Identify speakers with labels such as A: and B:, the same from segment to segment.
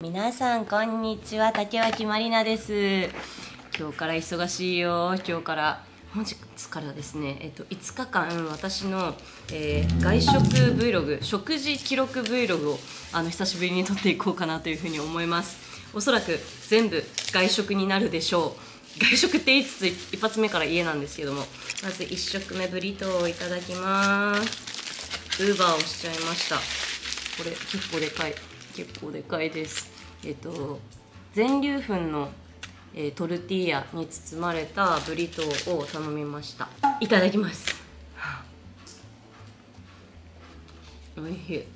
A: 皆さんこんにちは、竹脇まりなです。今日から忙しいよ。今日から本日からですね、5日間私の、外食 Vlog、食事記録 Vlog を久しぶりに撮っていこうかなというふうに思います。おそらく全部外食になるでしょう。外食って言いつつ一発目から家なんですけども、まず1食目ブリトーをいただきます。ウーバーをしちゃいました。これ結構でかい、結構でかいです。全粒粉の、トルティーヤに包まれたブリトーを頼みました。いただきます。おいしい。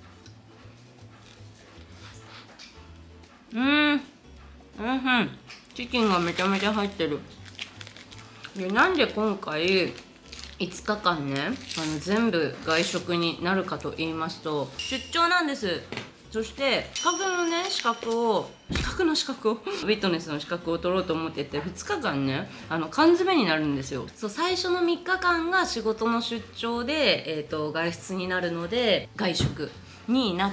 A: チキンがめちゃめちゃ入ってる。で、なんで今回5日間ね全部外食になるかと言いますと、出張なんです。そして資格のフィットネスの資格を取ろうと思ってて、2日間ね缶詰になるんですよ。そう、最初の3日間が仕事の出張で、外出になるので外食になって、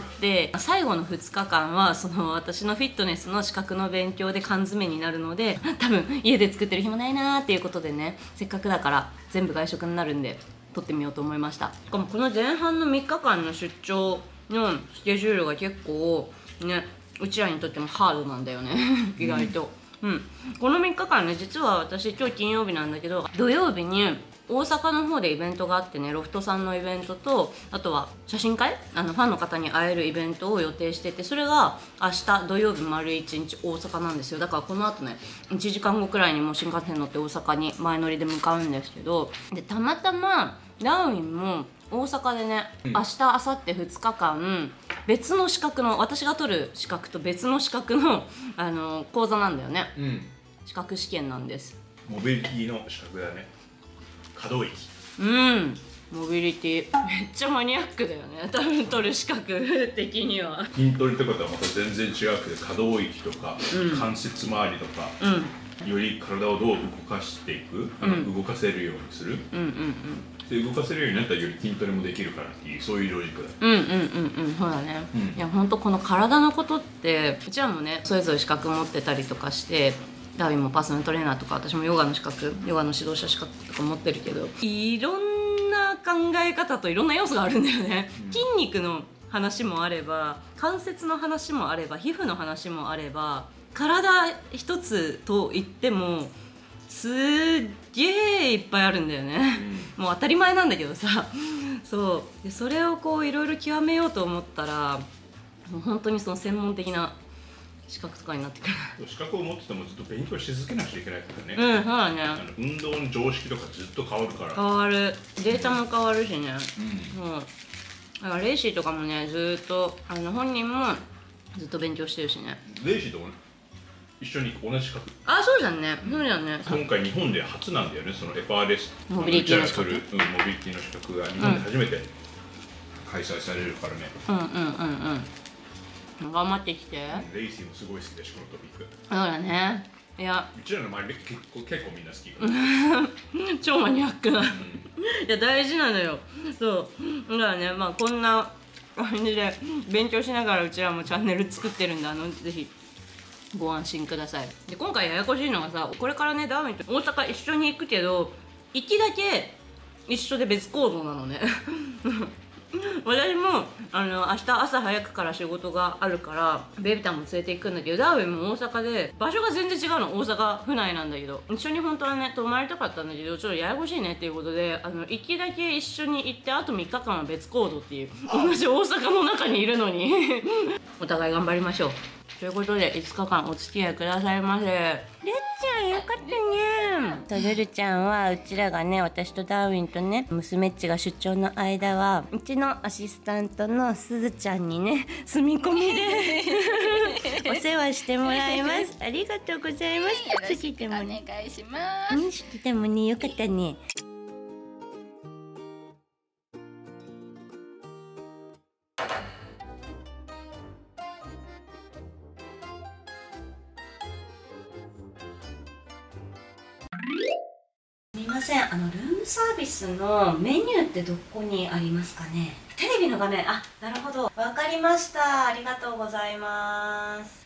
A: 最後の2日間は私のフィットネスの資格の勉強で缶詰になるので、多分家で作ってる暇ないなーっていうことでね、せっかくだから全部外食になるんで撮ってみようと思いました。しかもこの前半の3日間の出張のスケジュールが結構ね、うちらにとってもハードなんだよね意外と。この3日間ね、実は私今日金曜日なんだけど、土曜日に大阪の方でイベントがあってね、ロフトさんのイベントと、あとは写真会、ファンの方に会えるイベントを予定してて、それが明日土曜日丸1日大阪なんですよ。だからこの後ね、1時間後くらいにもう新幹線乗って大阪に前乗りで向かうんですけど、でたまたまダーウィンも大阪でね、明日明後日2日間別の資格の、私が取る資格と別の資格の講座なんだよね。資格試験なんです。
B: モビリティの資格だね。可動域。
A: モビリティめっちゃマニアックだよね、多分取る資格的には。
B: 筋トレとかとはまた全然違くて、可動域とか、関節周りとか、より体をどう動かしていく、動かせるようにする。で動かせるようになったらより筋トレもできるからっていう、そういうロジックだ。
A: そうだね。いや本当この体のことって、うちらもねそれぞれ資格持ってたりとかして、ダーウィンもパーソナルトレーナーとか、私もヨガの資格、ヨガの指導者資格とか持ってるけど、いろんな考え方といろんな要素があるんだよね。筋肉の話もあれば、関節の話もあれば、皮膚の話もあれば、体一つと言ってもすっげえいっぱいあるんだよね。もう当たり前なんだけどさ、そうで、それをこういろいろ極めようと思ったら、もう本当にその専門的な資格とかになってくる。
B: 資格を持っててもずっと勉強し続けなきゃいけないからね。
A: そうだね。
B: 運動の常識とかずっと変わるから。
A: 変わる。データも変わるしね。だからレイシーとかもね、ずっと本人もずっと勉強してるしね。
B: レイシーと一緒に同じ資格。
A: そうじゃんね。そうじゃんね。
B: 今回日本で初なんだよね、そのFRS
A: モビリティの資格。
B: モビリティの資格が日本で初めて開催されるからね。
A: 頑張ってきて。
B: レイシーもすごい好きだし、このトピック。
A: そうだね。いや、
B: うちらの周りで結構みんな好きから
A: 超マニアックな。いや大事なのよ。そうだからね、こんな感じで勉強しながらうちらもチャンネル作ってるんで、ぜひご安心ください。で、今回ややこしいのがさ、これからねダーウィンと大阪一緒に行くけど、行きだけ一緒で別行動なのね私も明日朝早くから仕事があるからベビタンも連れて行くんだけど、ダーウィンも大阪で場所が全然違うの。大阪府内なんだけど、一緒に本当はね泊まりたかったんだけど、ちょっとややこしいねっていうことで、行きだけ一緒に行って、あと3日間は別行動っていう、同じ大阪の中にいるのにお互い頑張りましょうということで、5日間お付き合いくださいませ。るっちゃんよかったね。ルルちゃんはうちらがね、私とダーウィンとね、娘っちが出張の間は、うちのアシスタントのすずちゃんにね、住み込みでお世話してもらいます。ありがとうございます。
C: よろしくお願いします。
A: してたもんね、よかったね。すみません、ルームサービスのメニューってどこにありますかね。テレビの画面、なるほど、わかりました。ありがとうございます。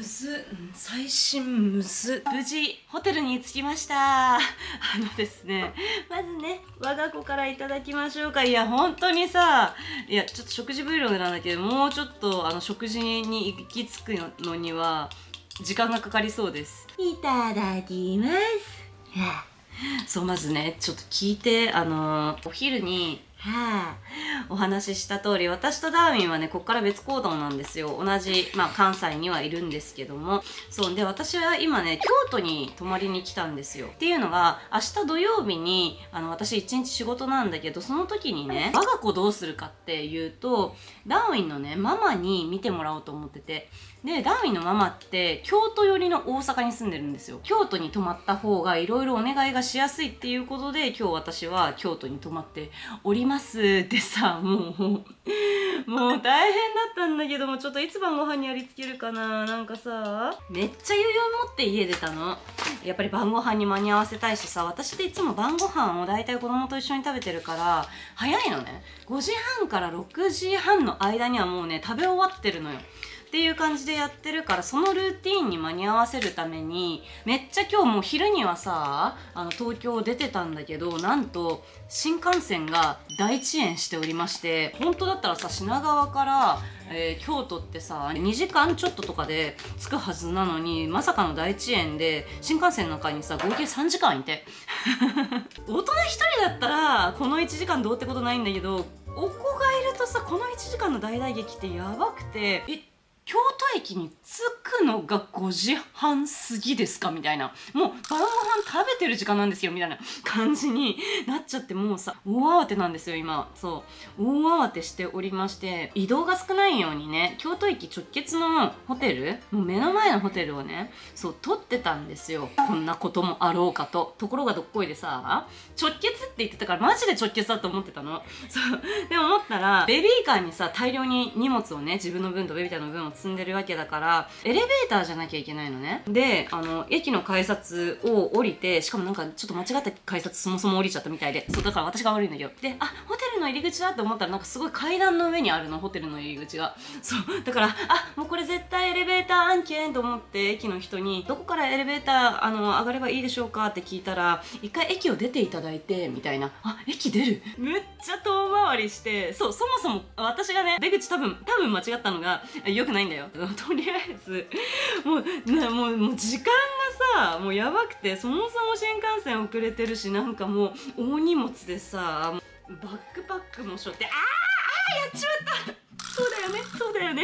A: 最新無事ホテルに着きました。ですね、まずね我が子からいただきましょうか。いや本当にさ、いやちょっと食事 Vlog なんだけど、もうちょっと食事に行き着くのには時間がかかりそうです。いただきます。そう、まずねちょっと聞いて、お昼にお話しした通り、私とダーウィンはねこっから別行動なんですよ。同じ、関西にはいるんですけども、そうで、私は今ね京都に泊まりに来たんですよ。っていうのが、明日土曜日に私一日仕事なんだけど、その時にね我が子どうするかっていうと、ダーウィンのねママに見てもらおうと思ってて、でダーウィンのママって京都寄りの大阪に住んでるんですよ。京都に泊まった方がいろいろお願いがしやすいっていうことで、今日私は京都に泊まっておりますでさ、もう大変だったんだけども、ちょっといつ晩ご飯にやりつけるかな。なんかさ、めっちゃ余裕持って家出たの。やっぱり晩ご飯に間に合わせたいしさ、私っていつも晩ご飯をだいたい子供と一緒に食べてるから早いのね。5時半から6時半の間にはもうね食べ終わってるのよっていう感じでやってるから、そのルーティーンに間に合わせるためにめっちゃ今日もう昼にはさ東京出てたんだけど、なんと新幹線が大遅延しておりまして、本当だったらさ品川から、京都ってさ2時間ちょっととかで着くはずなのに、まさかの大遅延で新幹線の中にさ合計3時間いて大人1人だったらこの1時間どうってことないんだけど、お子がいるとさこの1時間の大々劇ってやばくて、京都駅に着くのが5時半過ぎですかみたいな、もう晩ご飯食べてる時間なんですよみたいな感じになっちゃって、もうさ大慌てなんですよ今。そう大慌てしておりまして、移動が少ないようにね京都駅直結のホテル、もう目の前のホテルをねそう取ってたんですよ。こんなこともあろうかと。ところがどっこいでさ、直結って言ってたからマジで直結だと思ってたの。そうでも思ったら、ベビーカーにさ大量に荷物をね、自分の分とベビーカーの分を積んでるわけだから、エレベーターじゃなきゃいけないのね。で駅の改札を降りて、しかもなんかちょっと間違った改札そもそも降りちゃったみたいで、そうだから私が悪いんだけど、でホテルの入り口だって思ったら、なんかすごい階段の上にあるの、ホテルの入り口が。そうだからもうこれ絶対エレベーター案件と思って、駅の人にどこからエレベーター上がればいいでしょうかって聞いたら、一回駅を出ていただいてみたいな。駅出る、めっちゃ遠回りして、そもそも私がね出口多分間違ったのが良くないんだよ。とりあえずもう時間がさもうやばくて、そもそも新幹線遅れてるし、なんかもう大荷物でさバックパックもしょって、やっちまった。そうだよねそうだよ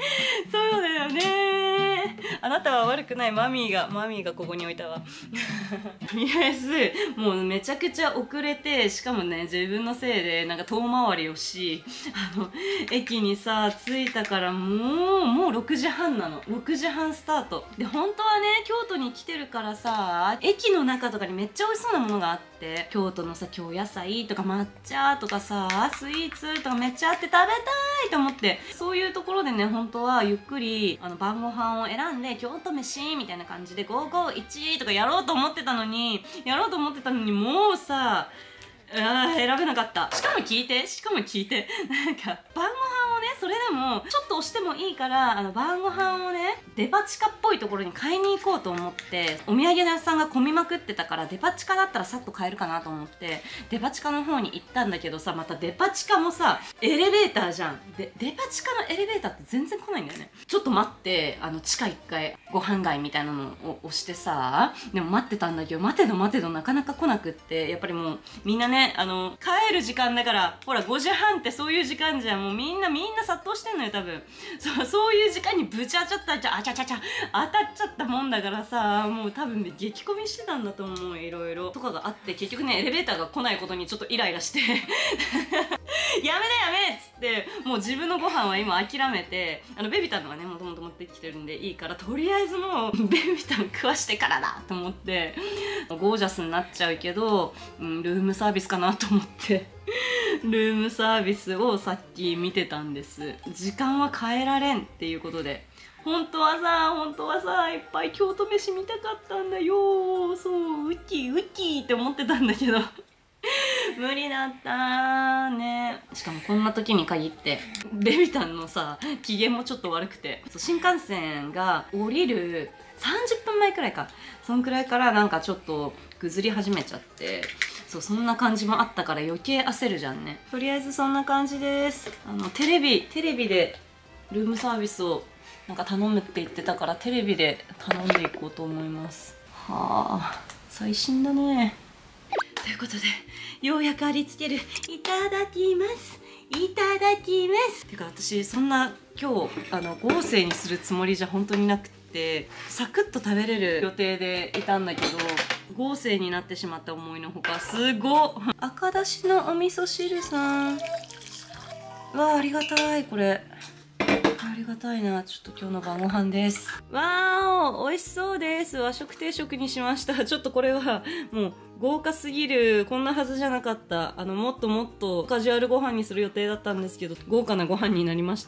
A: ねあなたは悪くない。マミーがここに置いたわとりあえずもうめちゃくちゃ遅れて、しかもね自分のせいでなんか遠回りをし、駅にさ着いたからもう6時半なの。6時半スタートで、本当はね京都に来てるからさ、駅の中とかにめっちゃ美味しそうなものがあって、京都のさ京野菜とか抹茶とかさスイーツとかめっちゃあって食べたいと思って、そういうところでね本当はゆっくり晩ご飯を選んで京都飯みたいな感じで551とかやろうと思ってたのにもうさ選べなかった。しかも聞いてなんか晩ご飯をね、それでもちょっと押してもいいから晩ご飯をねデパ地下っぽいところに買いに行こうと思って、お土産屋さんが混みまくってたから、デパ地下だったらさっと買えるかなと思ってデパ地下の方に行ったんだけどさ、またデパ地下もさエレベーターじゃん。でデパ地下のエレベーターって全然来ないんだよね。ちょっと待って、地下1階ご飯街みたいなのを押してさ、でも待ってたんだけど待てどなかなか来なくって、やっぱりもうみんなね帰る時間だから、ほら5時半ってそういう時間じゃん。もうみんな殺到してんのよ多分。そういう時間にぶち当たっちゃったもんだからさ、もう多分ね激混みしてたんだと思う。いろいろとかがあって、結局ねエレベーターが来ないことにちょっとイライラしてやめっつって、もう自分のご飯は今諦めて、ベビタンのがねもともと持ってきてるんでいいから、とりあえずもうベビタン食わしてからだと思って、ゴージャスになっちゃうけど、ルームサービスかなと思ってルームサービスをさっき見てたんです。時間は変えられんっていうことで、本当はさいっぱい京都飯見たかったんだよ。そうウッキーって思ってたんだけど無理だったね。しかもこんな時に限ってベビタンのさ機嫌もちょっと悪くて、新幹線が降りる30分前くらいか、そんくらいからなんかちょっとぐずり始めちゃって、そんな感じもあったから余計焦るじゃんね。とりあえずそんな感じです。テレビでルームサービスをなんか頼むって言ってたから、テレビで頼んでいこうと思います。はあ、最新だね。ということでようやくありつける。いただきます、いただきます。てか私そんな今日豪勢にするつもりじゃ本当になくて、サクッと食べれる予定でいたんだけど、豪勢になってしまった思いのほか。すごっ。赤だしのお味噌汁さん、わあ、ありがたい。これありがたいな。ちょっと今日の晩ご飯です。わーお、美味しそうです。和食定食にしました。ちょっとこれはもう豪華すぎる。こんなはずじゃなかった。もっともっとカジュアルご飯にする予定だったんですけど、豪華なご飯になりました。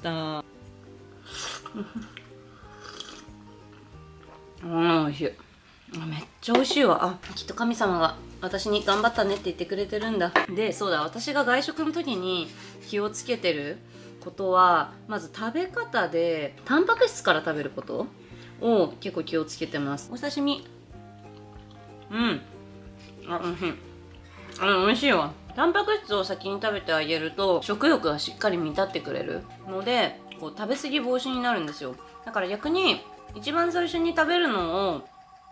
A: 美味しい。めっちゃ美味しいわ。きっと神様が私に頑張ったねって言ってくれてるんだ。で、そうだ、私が外食の時に気をつけてることは、まず食べ方でタンパク質から食べることを結構気をつけてます。お刺身、美味しい。美味しいわ。タンパク質を先に食べてあげると食欲がしっかり満たってくれるので、こう食べ過ぎ防止になるんですよ。だから逆に一番最初に食べるのを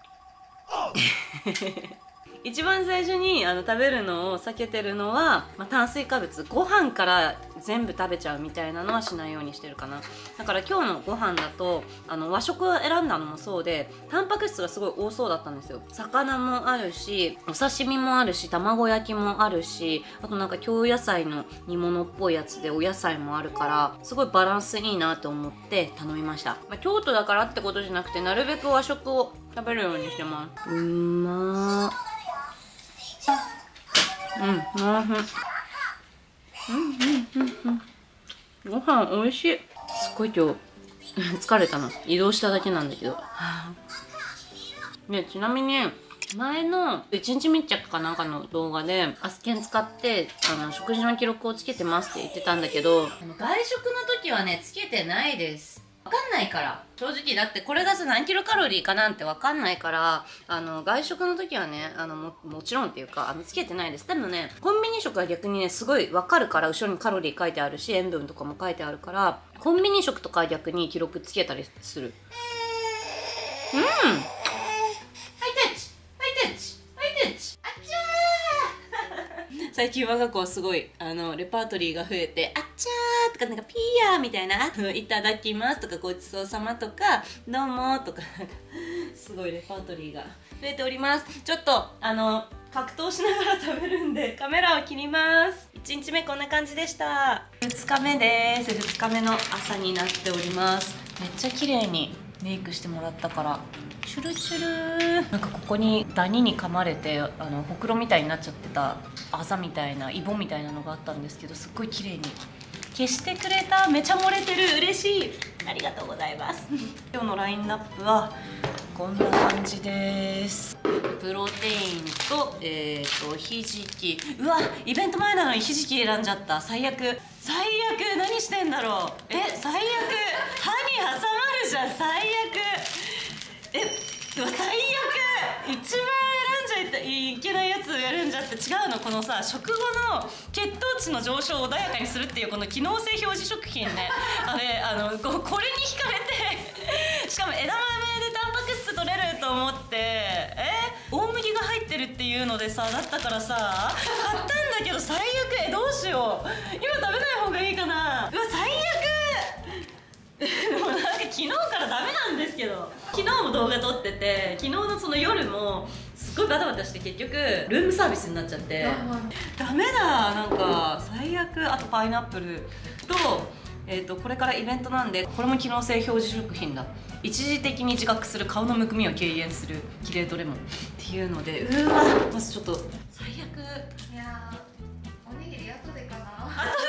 A: 一番最初に食べるのを避けてるのは、炭水化物、ご飯から全部食べちゃうみたいなのはしないようにしてるかな。だから今日のご飯だと和食を選んだのもそうで、タンパク質がすごい多そうだったんですよ。魚もあるし、お刺身もあるし、卵焼きもあるし、あとなんか京野菜の煮物っぽいやつでお野菜もあるから、すごいバランスいいなと思って頼みました。京都だからってことじゃなくて、なるべく和食を食べるようにしてます。ご飯美味しい。すっごい今日疲れたな。移動しただけなんだけど。ね、ちなみに前の1日密着かなんかの動画でアスケン使って食事の記録をつけてますって言ってたんだけど、外食の時はねつけてないです。分かんないから、正直。だってこれがさ何キロカロリーかなんて分かんないから、外食の時はねもちろんっていうかつけてないです。でもね、コンビニ食は逆にねすごい分かるから、後ろにカロリー書いてあるし塩分とかも書いてあるから、コンビニ食とかは逆に記録つけたりする。ハイタッチハイタッチハイタッチ、あっちゃー最近我が子はすごいレパートリーが増えて、あっちゃーとかなんかピーヤーみたいな、いただきますとかごちそうさまとかどうもとかすごいレパートリーが増えております。ちょっと格闘しながら食べるんでカメラを切ります。1日目こんな感じでした。2日目です。2日目の朝になっております。めっちゃ綺麗にメイクしてもらったからチュルチュル。なんかここにダニに噛まれてほくろみたいになっちゃってたあざみたいなイボみたいなのがあったんですけど、すっごい綺麗に消してくれた。めちゃ漏れてる。嬉しい。ありがとうございます今日のラインナップはこんな感じです。プロテインとひじき。うわ、イベント前なのにひじき選んじゃった。最悪最悪。何してんだろう。最悪。歯に挟まるじゃん。最悪。うわ最悪。一番選んじゃいけないやつをやるんじゃって。違うの、このさ食後の血糖値の上昇を穏やかにするっていうこの機能性表示食品ねこれに惹かれてしかも枝豆でタンパク質取れると思って大麦が入ってるっていうのでさ、だったからさ買ったんだけど最悪。どうしよう。今食べない方がいいかな。うわ最悪でもなんか昨日からダメなんですけど、昨日も動画撮ってて、昨日のその夜もすっごいバタバタして結局ルームサービスになっちゃってダメだ。なんか最悪。あとパイナップルとこれからイベントなんで、これも機能性表示食品だ。一時的に自覚する顔のむくみを軽減するキレートレモンっていうので、うわまずちょっと最悪。
C: いやー、おにぎり後でかな。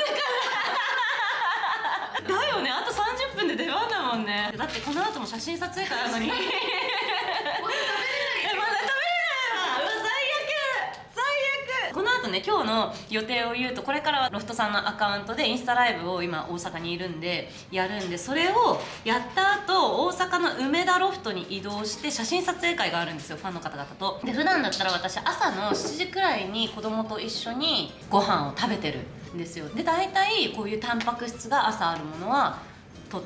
A: だよね、あと30分で出番だもんね。だってこの後も写真撮影会あるのにまだ食べれないわ。うわ最悪最悪。この後後ね今日の予定を言うと、これからはロフトさんのアカウントでインスタライブを今大阪にいるんでやるんで、それをやった後大阪の梅田ロフトに移動して写真撮影会があるんですよ、ファンの方々と。で普段だったら私朝の7時くらいに子供と一緒にご飯を食べてるんですよ。で大体こういうタンパク質が朝あるものは取って、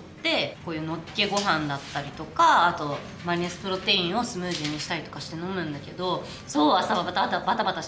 A: こういうのっけご飯だったりとか、あとマイナスプロテインをスムージーにしたりとかして飲むんだけど、そう朝はバタバタ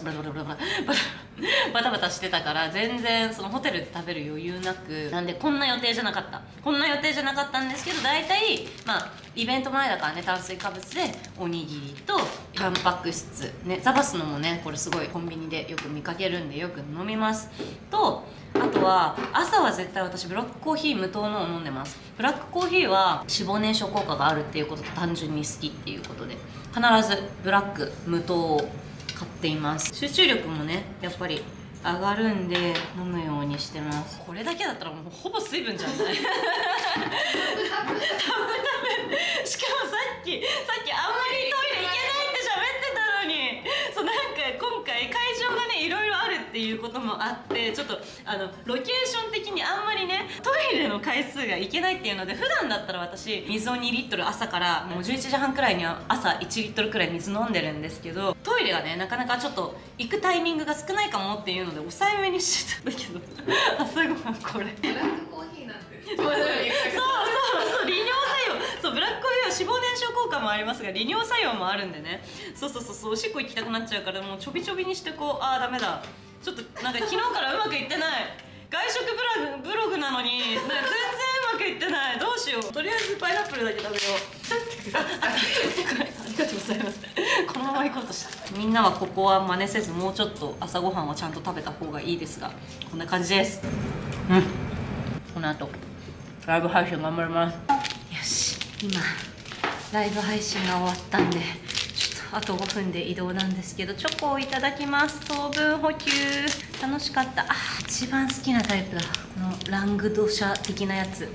A: してたから、全然そのホテルで食べる余裕なく、なんでこんな予定じゃなかったんですけど、大体まあイベント前だからね、炭水化物でおにぎりとタンパク質ね、ザバスのもねこれすごいコンビニでよく見かけるんでよく飲みますと、あとは朝は絶対私ブラックコーヒー無糖のを飲んでます。ブラックコーヒーは脂肪燃焼効果があるっていうことと単純に好きっていうことで必ずブラック無糖を買っています。集中力もねやっぱり上がるんで飲むようにしてます。これだけだったらもうほぼ水分じゃんないしかもさっきあんまりトイレ行けないって喋ってたのに、そうなんか今回会場がねいろいろあるっていうこともあって、ちょっとロケーション的にあんまりねトイレの回数がいけないっていうので、普段だったら私水を2リットル朝からもう11時半くらいには朝1リットルくらい水飲んでるんですけど、トイレがねなかなかちょっと行くタイミングが少ないかもっていうので抑えめにしてたんだけど朝ごはんこれ
C: ブラックコーヒーなんて
A: そう利尿作用、そうブラックコーヒーは脂肪燃焼効果もありますが利尿作用もあるんでね、そうおしっこ行きたくなっちゃうから、もうちょびちょびにしてこう、ああダメだ、ちょっとなんか昨日からうまくいってない外食ブログなのに全然うまくいってない、どうしよう、とりあえずパイナップルだけ食べようありがとうございますこのまま行こうとした。みんなはここは真似せず、もうちょっと朝ごはんはちゃんと食べた方がいいですが、こんな感じです。この後ライブ配信頑張ります。よし、今ライブ配信が終わったんでちょっとあと5分で移動なんですけど、チョコをいただきます。糖分補給楽しかった。一番好きなタイプだ、このラングドシャ的なやつ。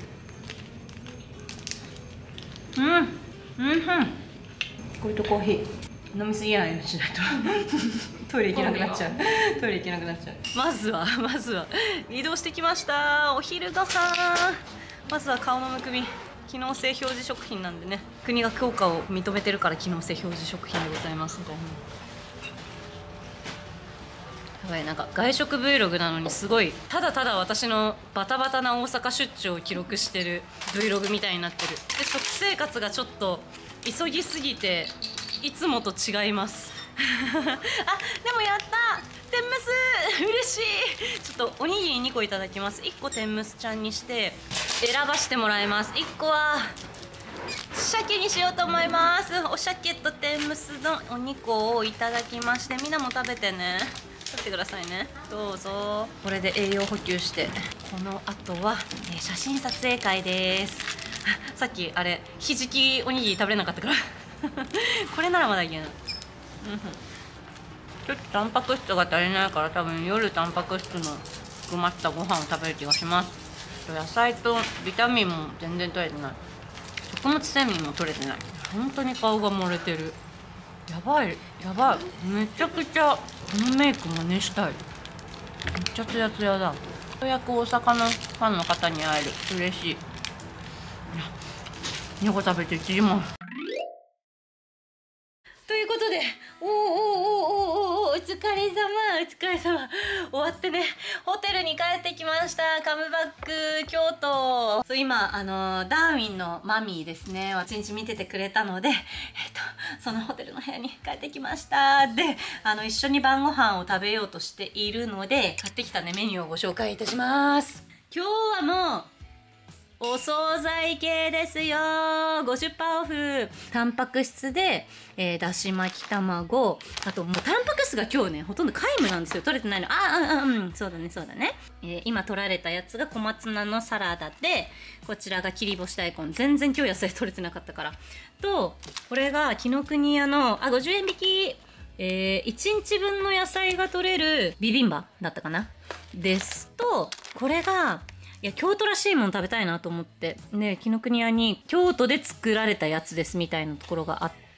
A: これとコーヒー飲みすぎないようにしないとトイレ行けなくなっちゃうまずは移動してきました。お昼ご飯、まずは顔のむくみ、機能性表示食品なんでね、国が効果を認めてるから機能性表示食品でございますみたいな。やばい、なんか外食 Vlog なのにすごいただただ私のバタバタな大阪出張を記録してる Vlog みたいになってる。で食生活がちょっと急ぎすぎていつもと違いますでもやった天むす嬉しい。ちょっとおにぎり2個いただきます。1個天むすちゃんにして選ばしてもらいます。1個は鮭にしようと思います。お鮭と天むすのお2個をいただきまして、みんなも食べてね、食べてくださいね、どうぞ。これで栄養補給して、この後は、写真撮影会です。さっきあれひじきおにぎり食べれなかったからこれならまだいけない。ちょっとタンパク質が足りないから、多分夜タンパク質の含まったご飯を食べる気がします。野菜とビタミンも全然取れてない、食物繊維も取れてない。本当に顔が漏れてる。やばいめちゃくちゃこのメイク真似したい。めっちゃツヤツヤだ。ようやく大阪のファンの方に会える、嬉しい。2個食べて1時も。ということで、お疲れ様終わってね、ホテルに帰ってきました。カムバック京都。今ダーウィンのマミーですね、一日見ててくれたので、そのホテルの部屋に帰ってきました。で一緒に晩ご飯を食べようとしているので、買ってきたねメニューをご紹介いたします。今日はもうお惣菜系ですよ。50%オフ。タンパク質で、だし巻き卵。あともうタンパク質が今日ねほとんど皆無なんですよ。取れてないの。そうだね。今取られたやつが小松菜のサラダで、こちらが切り干し大根。全然今日野菜取れてなかったから。とこれが紀ノ国屋の50円引き。1日分の野菜が取れるビビンバだったかなですと、これが京都らしいもの食べたいなと思って、ね、紀ノ国屋に京都で作られたやつですみたいなところがあっ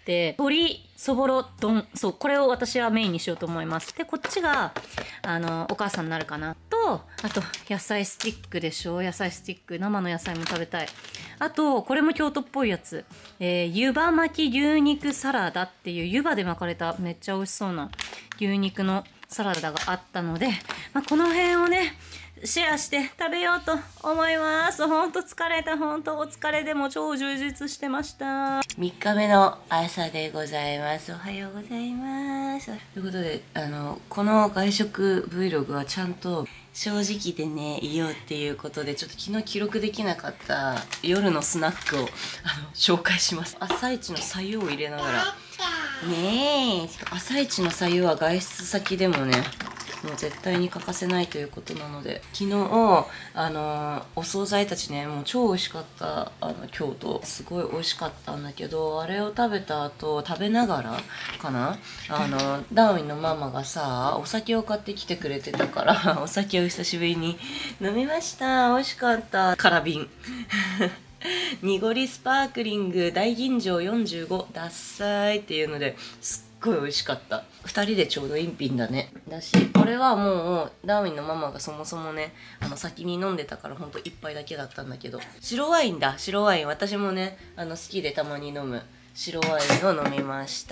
A: て、鶏そぼろ丼、そうこれを私はメインにしようと思います。でこっちがお母さんになるかなと、あと野菜スティックでしょ、野菜スティック、生の野菜も食べたい。あとこれも京都っぽいやつ、湯葉巻き牛肉サラダっていう湯葉で巻かれためっちゃ美味しそうな牛肉のサラダがあったので、この辺をねシェアして食べようと思います。ほんと疲れた、ほんとお疲れでも超充実してました。3日目の朝でございます。おはようございます。ということでこの外食 Vlog はちゃんと正直でねいようっていうことで、ちょっと昨日記録できなかった夜のスナックを紹介します。朝一の白湯を入れながらねえ、朝一の白湯は外出先でもねもう絶対に欠かせないということなので、昨日お惣菜たちねもう超美味しかった。京都すごい美味しかったんだけど、あれを食べた後食べながらかなダーウィンのママがさお酒を買ってきてくれてたからお酒を久しぶりに飲みました。美味しかった。空瓶濁りスパークリング大吟醸45ダッサいっていうのですっごい美味しかった。2人でちょうど一品だね。だしこれはもうダーウィンのママがそもそもね先に飲んでたからほんと1杯だけだったんだけど、白ワインだ、白ワイン。私もね好きでたまに飲む白ワインを飲みました。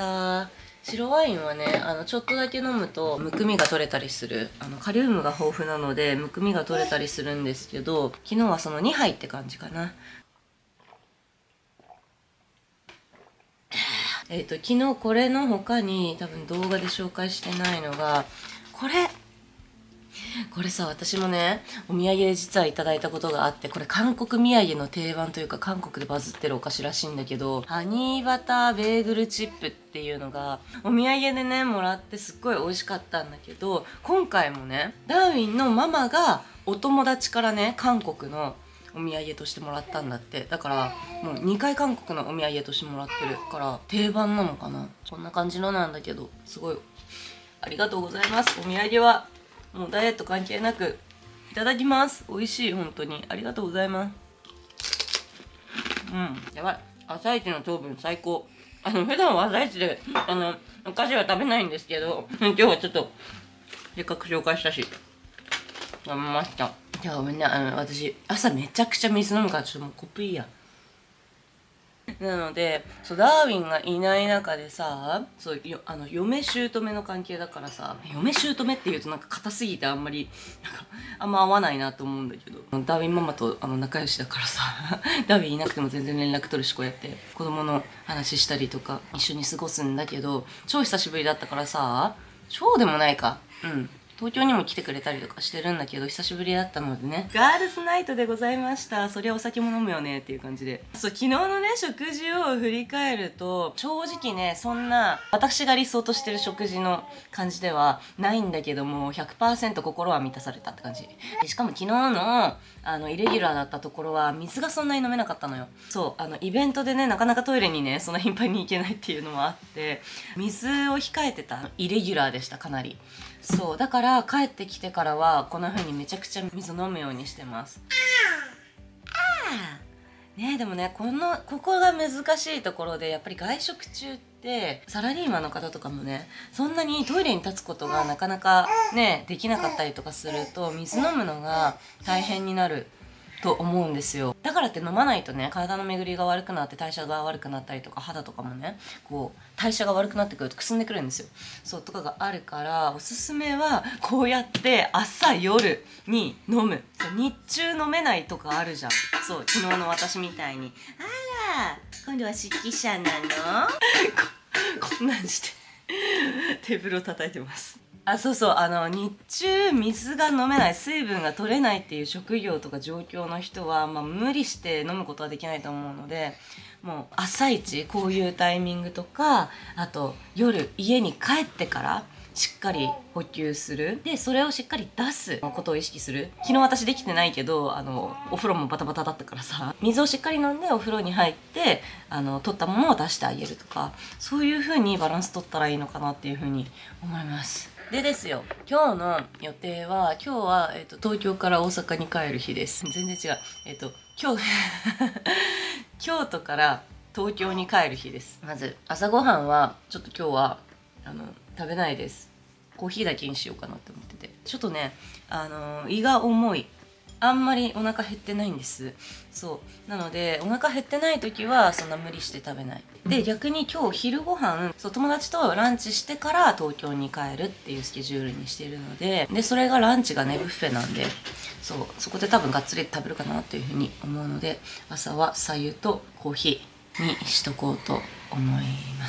A: 白ワインはねちょっとだけ飲むとむくみが取れたりする。カリウムが豊富なのでむくみが取れたりするんですけど、昨日はその2杯って感じかな。昨日これの他に多分動画で紹介してないのがこれさ、私もねお土産で実はいただいたことがあって、これ韓国土産の定番というか韓国でバズってるお菓子らしいんだけど、ハニーバターベーグルチップっていうのがお土産でねもらってすっごい美味しかったんだけど、今回もねダーウィンのママがお友達からね韓国のお土産としてもらったんだって。だからもう2回韓国のお土産としてもらってるから定番なのかな。こんな感じのなんだけど、すごいありがとうございます。お土産はもうダイエット関係なくいただきます。美味しい、本当にありがとうございます。やばい、朝一の糖分最高。普段は朝一でお菓子は食べないんですけど、今日はちょっとせっかく紹介したし飲みました。じゃあごめんね、私朝めちゃくちゃ水飲むからちょっともうコップいいや。なのでダーウィンがいない中でさ、嫁姑の関係だからさ、嫁姑っていうとなんか硬すぎてあんま合わないなと思うんだけど、ダーウィンママと仲良しだからさダーウィンいなくても全然連絡取るし、こうやって子供の話したりとか一緒に過ごすんだけど、超久しぶりだったからさ、超でもないか、東京にも来てくれたりとかしてるんだけど久しぶりだったのでね、ガールズナイトでございました。そりゃお酒も飲むよねっていう感じで、昨日のね食事を振り返ると正直ねそんな私が理想としてる食事の感じではないんだけども 100% 心は満たされたって感じで、しかも昨日のイレギュラーだったところは水がそんなに飲めなかったのよ。イベントでねなかなかトイレにねそんな頻繁に行けないっていうのもあって水を控えてたイレギュラーでした、かなり。だから帰ってきてからはこんな風にめちゃくちゃ水飲むようにしてます。ね、でもねここが難しいところで、やっぱり外食中ってサラリーマンの方とかもねそんなにトイレに立つことがなかなかねできなかったりとかすると水飲むのが大変になると思うんですよ。だからって飲まないとね体の巡りが悪くなって代謝が悪くなったりとか、肌とかもね代謝が悪くなってくるとくすんでくるんですよ。とかがあるから、おすすめはこうやって朝夜に飲む。日中飲めないとかあるじゃん。昨日の私みたいにあら今度は指揮者なのこんなんしてテーブルを叩いてます。日中水が飲めない、水分が取れないっていう職業とか状況の人は、無理して飲むことはできないと思うので、もう朝一こういうタイミングとか、あと夜家に帰ってからしっかり補給する。でそれをしっかり出すことを意識する。昨日私できてないけどお風呂もバタバタだったからさ、水をしっかり飲んでお風呂に入って取ったものを出してあげるとか、そういう風にバランス取ったらいいのかなっていう風に思います。でですよ、今日の予定は東京から大阪に帰る日です。全然違う。京都から東京に帰る日です。まず朝ごはんはちょっと今日は食べないです。コーヒーだけにしようかなって思ってて、ちょっとね胃が重い、あんまりお腹減ってないんです。そうなのでお腹減ってない時はそんな無理して食べないで、逆に今日昼ご飯友達とランチしてから東京に帰るっていうスケジュールにしているので、それがランチがねブッフェなんで、そこで多分がっつり食べるかなっていうふうに思うので、朝は白湯とコーヒーにしとこうと思います。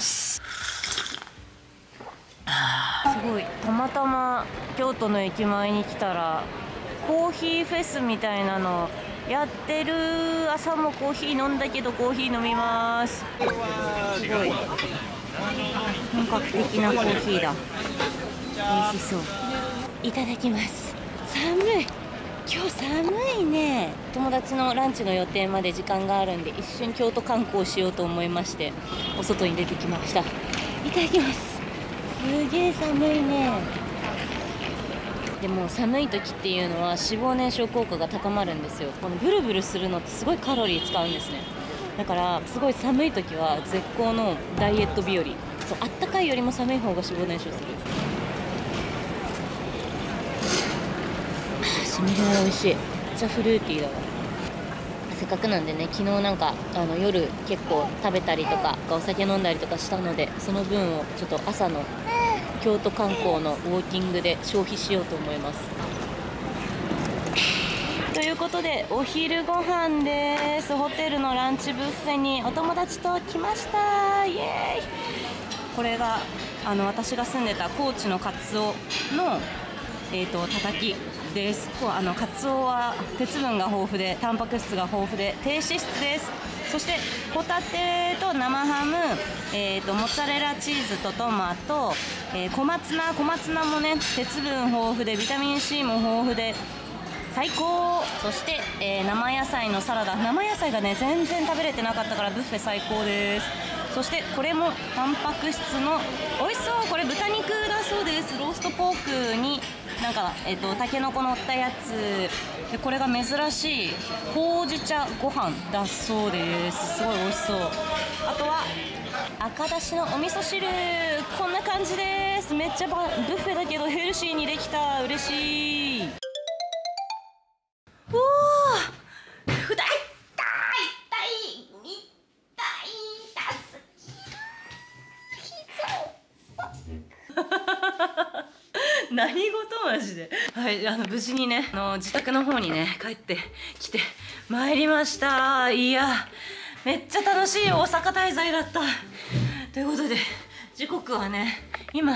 A: すごい、たまたま京都の駅前に来たらコーヒーフェスみたいなのやってる。朝もコーヒー飲んだけどコーヒー飲みます。すごい本格的なコーヒーだ。美味しそう。いただきます。寒い、今日寒いね。友達のランチの予定まで時間があるんで、一瞬京都観光しようと思いましてお外に出てきました。いただきます。すげえ寒いね。でも寒い時っていうのは脂肪燃焼効果が高まるんですよ。このブルブルするのってすごいカロリー使うんですね。だからすごい寒い時は絶好のダイエット日和。そう、あったかいよりも寒い方が脂肪燃焼する。しみる美味しい。めっちゃフルーティーだわ。せっかくなんでね、昨日なんか夜結構食べたりとかお酒飲んだりとかしたので、その分をちょっと朝の京都観光のウォーキングで消費しようと思います。ということでお昼ご飯です。ホテルのランチブッフェにお友達と来ました。イエーイ。これが私が住んでた高知のカツオのたたきです。カツオは鉄分が豊富でタンパク質が豊富で低脂質です。そしてホタテと生ハム、モッツァレラチーズとトマト、小松菜もね鉄分豊富でビタミン C も豊富で最高。そして、生野菜のサラダ。生野菜がね全然食べれてなかったからブッフェ最高です。そしてこれもタンパク質の美味しそう。これ豚肉だそうです。ローストポークになんかたけのこ乗ったやつで、これが珍しいほうじ茶ご飯だそうです。すごい美味しそう。あとは赤だしのお味噌汁、こんな感じです。めっちゃブッフェだけどヘルシーにできた。嬉しい。おー、ふだい何事マジで。はい、無事にね自宅の方にね帰ってきてまいりました。いやめっちゃ楽しい大阪滞在だった。ということで時刻はね今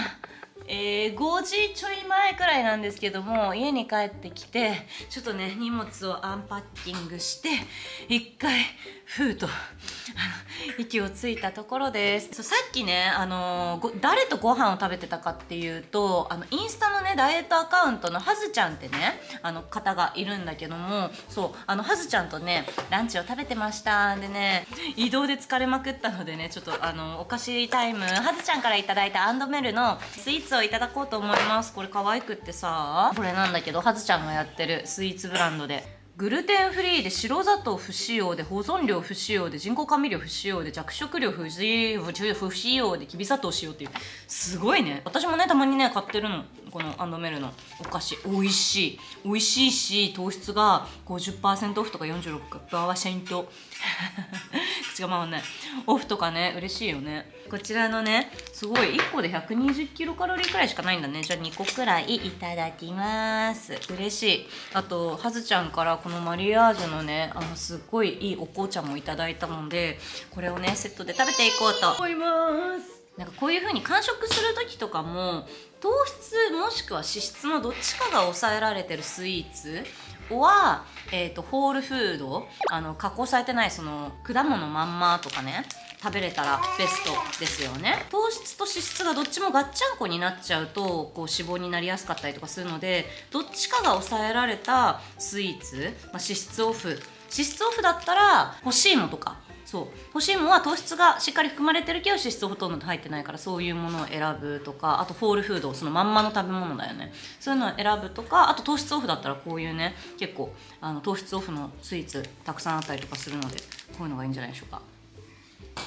A: 5時ちょい前くらいなんですけども、家に帰ってきてちょっとね荷物をアンパッキングして一回ふーと息をついたところです。さっきね誰とご飯を食べてたかっていうと、インスタのねダイエットアカウントのはずちゃんってね方がいるんだけども、そうはずちゃんとねランチを食べてました。でね移動で疲れまくったのでね、ちょっとお菓子タイム、はずちゃんからいただいたアンドメルのスイーツをいただこうと思います。これ可愛くってさ、これなんだけどはずちゃんがやってるスイーツブランドで、グルテンフリーで白砂糖不使用で保存料不使用で人工甘味料不使用で着色料不使用できび砂糖使用っていう、すごいね。私もねたまにね買ってるの、このアンドメルのお菓子。美味しいし糖質が 50% オフとか 46% 口が回んないオフとかね嬉しいよね。こちらのねすごい1個で120キロカロリーくらいしかないんだね。じゃあ2個くらいいただきます。嬉しい。あとはずちゃんからこのマリアージュのねすっごいいいお紅茶もいただいたので、これをねセットで食べていこうと思います。なんかこういう風に間食する時とかも糖質もしくは脂質のどっちかが抑えられてるスイーツは、ホールフード加工されてないその果物まんまとかね食べれたらベストですよね。糖質と脂質がどっちもガッチャンコになっちゃうとこう脂肪になりやすかったりとかするので、どっちかが抑えられたスイーツ、脂質オフだったら干し芋とか、そう干し芋は糖質がしっかり含まれてるけど脂質ほとんど入ってないから、そういうものを選ぶとか、あとホールフードそのまんまの食べ物だよね、そういうのを選ぶとか、あと糖質オフだったらこういうね結構糖質オフのスイーツたくさんあったりとかするので、こういうのがいいんじゃないでしょうか。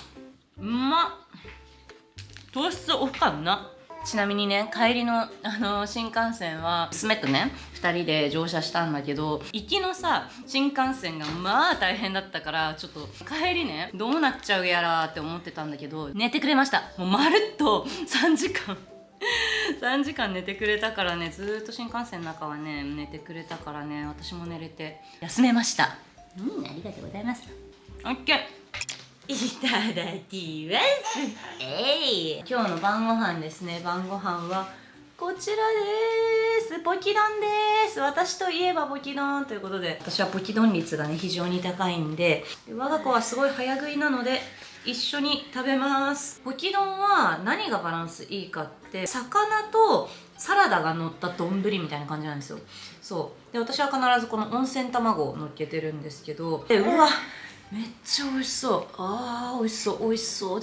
A: うまっ。糖質オフかな。ちなみにね、帰りの、新幹線は娘とね2人で乗車したんだけど、行きのさ新幹線がまあ大変だったから、ちょっと帰りねどうなっちゃうやらって思ってたんだけど、寝てくれました。もうまるっと3時間3時間寝てくれたからね、ずーっと新幹線の中はね寝てくれたからね、私も寝れて休めました。ありがとうございます。オッケー、いただきます。今日の晩ご飯ですね。晩ご飯はこちらです。ポキ丼です。私といえばポキ丼ということで、私はポキ丼率がね非常に高いんで、我が子はすごい早食いなので一緒に食べます。ポキ丼は何がバランスいいかって、魚とサラダが乗った丼みたいな感じなんですよ。そうで、私は必ずこの温泉卵を乗っけてるんですけど、うわめっちゃ美味しそう。美味しそう、美味しそうです。